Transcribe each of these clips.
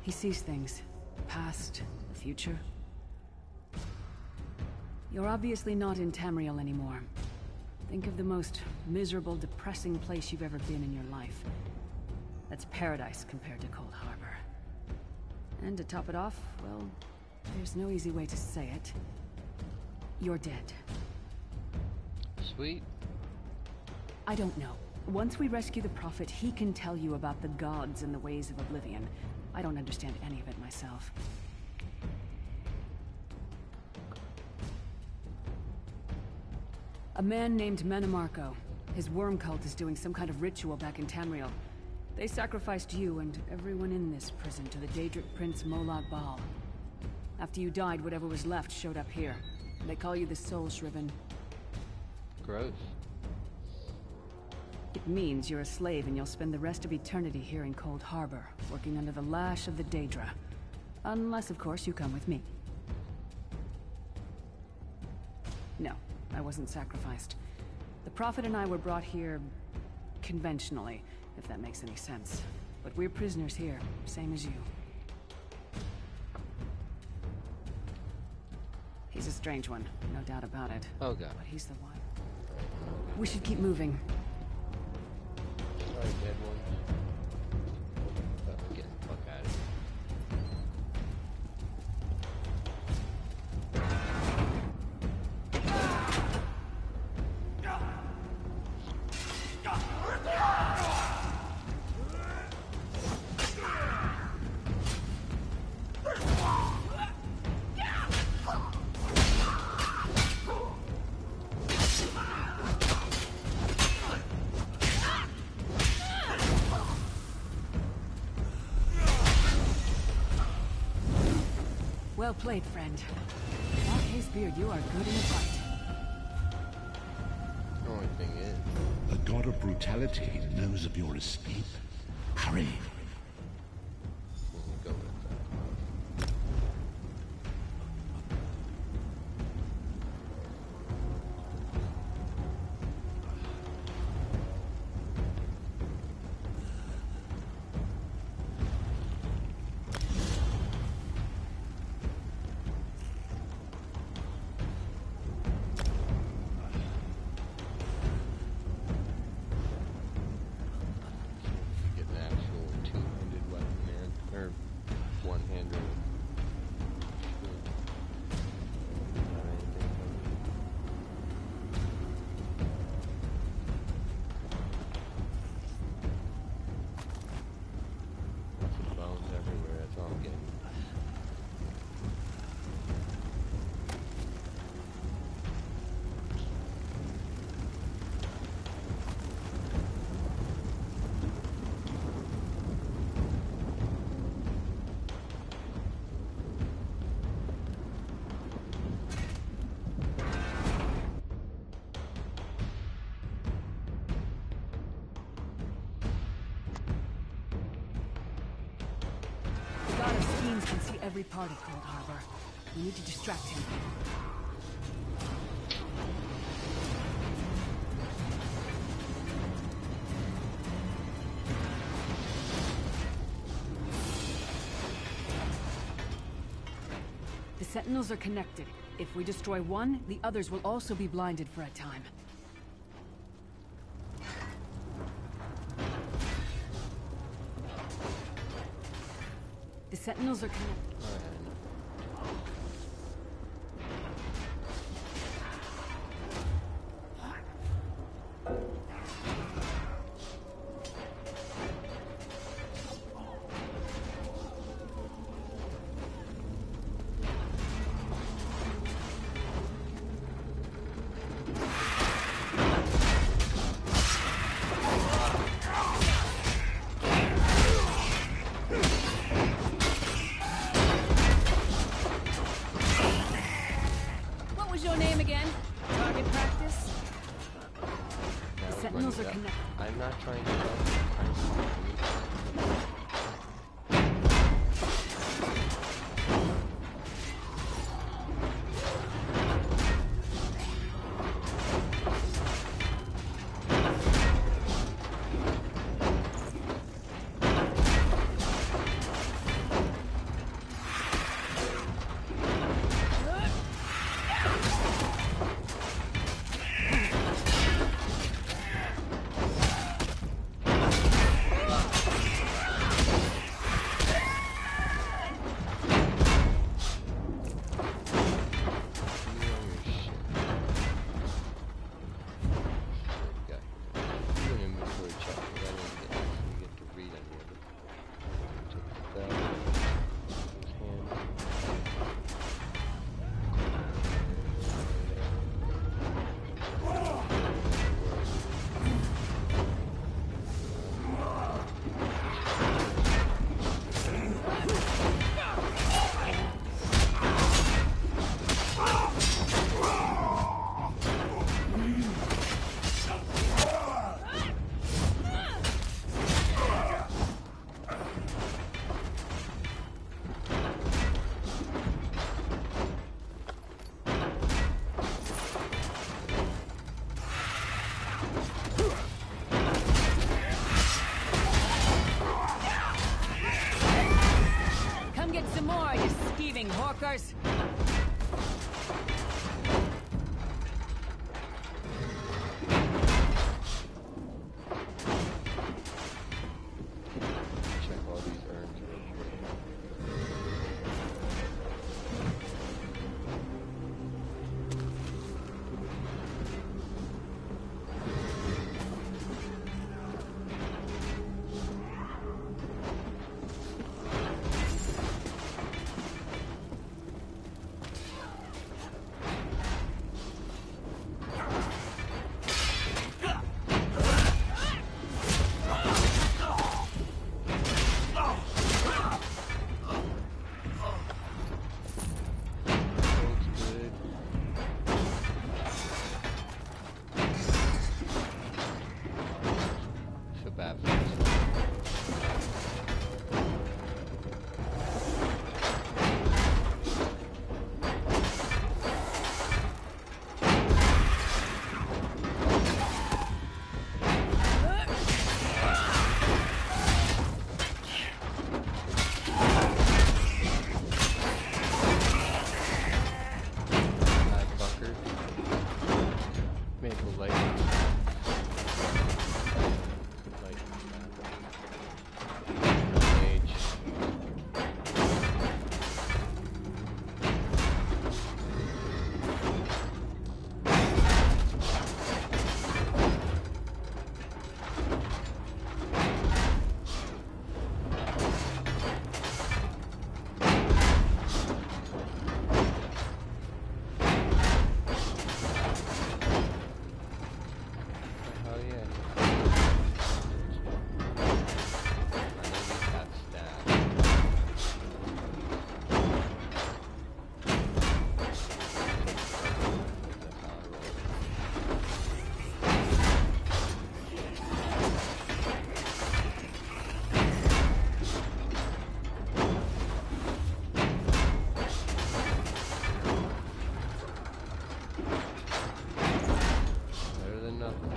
He sees things. The past, the future. You're obviously not in Tamriel anymore. Think of the most miserable, depressing place you've ever been in your life. That's paradise compared to Cold Harbor. And to top it off, well, there's no easy way to say it. You're dead. Sweet. I don't know. Once we rescue the Prophet, he can tell you about the gods and the ways of Oblivion. I don't understand any of it myself. A man named Manamarco. His worm cult is doing some kind of ritual back in Tamriel. They sacrificed you and everyone in this prison to the Daedric Prince Molag Bal. After you died, whatever was left showed up here. They call you the Soul Shriven. Gross. It means you're a slave and you'll spend the rest of eternity here in Cold Harbor, working under the lash of the Daedra. Unless, of course, you come with me. No, I wasn't sacrificed. The Prophet and I were brought here conventionally, if that makes any sense. But we're prisoners here, same as you. He's a strange one, no doubt about it. Oh god. But he's the one. We should keep moving. Sorry, dead one. Get the fuck out of here. Well played, friend. Marquez Beard, you are good in a fight. The only thing is... The god of brutality knows of your escape. Hurry. We'll go with that. Get an actual two-handed weapon there, or one-handed. Not anything funny. Bones everywhere, that's all I'm getting. The god of schemes can see every part of Cold Harbor. We need to distract him. The Sentinels are connected. If we destroy one, the others will also be blinded for a time. The Sentinels are connected. Orcas! Check all these urns real quick. Looks good. Shabab. Fucker. Maple light. Light. Mage. Hell yeah. I know these got stats. That's how I roll. Better than nothing.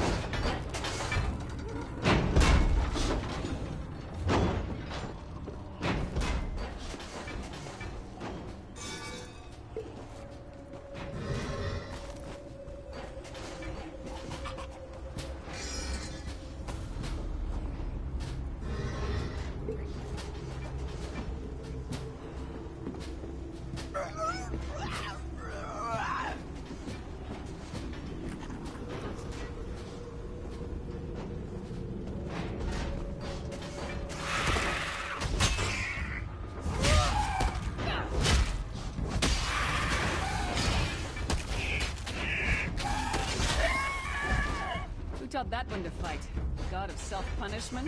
Who taught that one to fight? The god of self-punishment?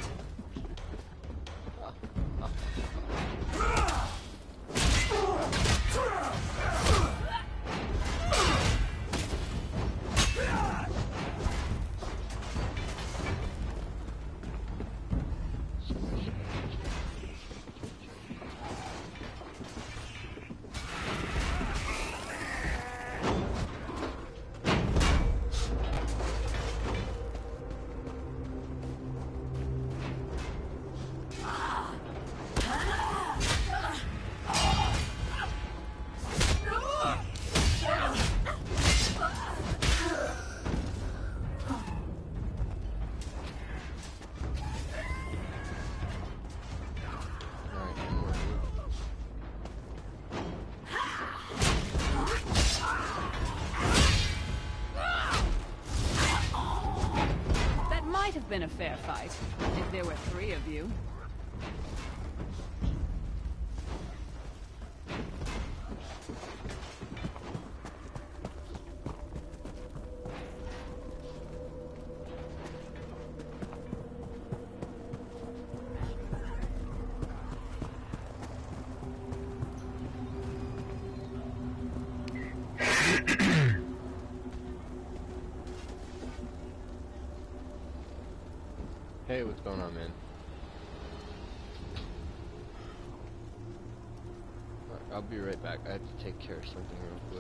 Alright, and we're moving. That might have been a fair fight, if there were 3 of you. Hey, what's going on, man? Alright, I'll be right back. I have to take care of something real quick.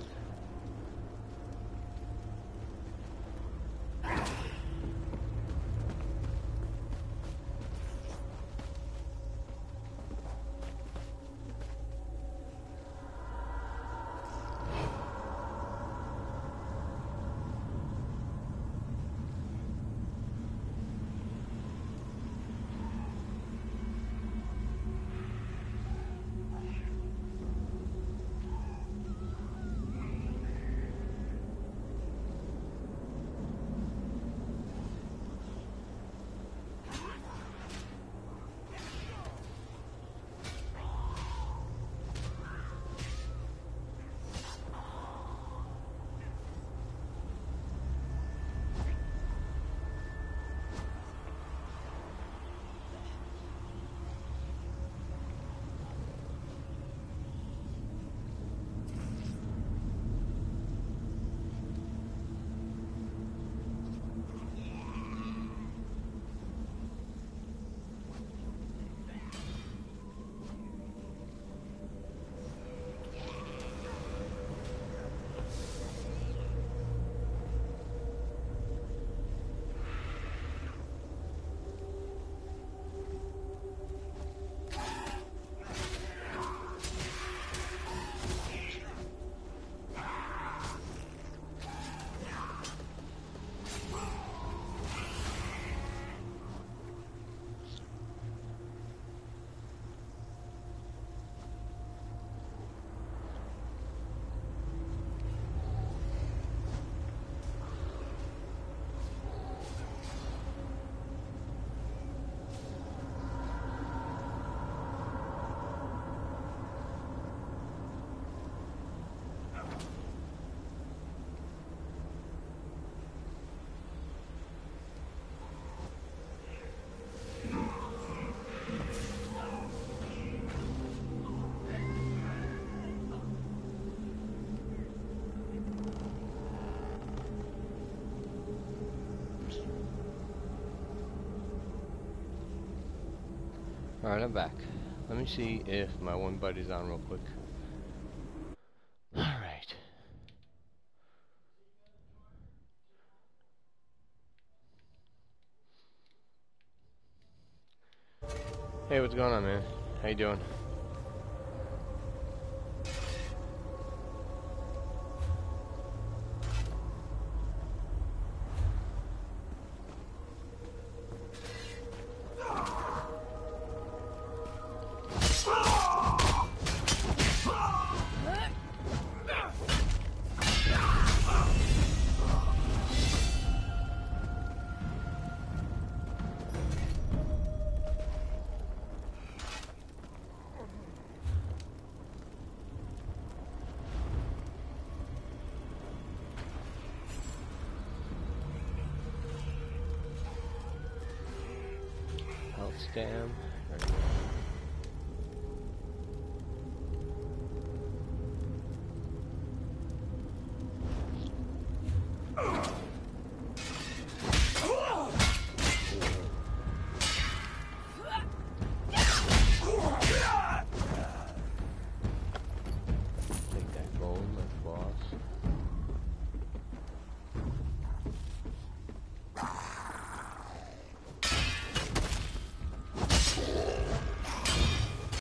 Alright, I'm back. Let me see if my one buddy's on real quick. Alright. Hey, what's going on, man? How you doing? Dam.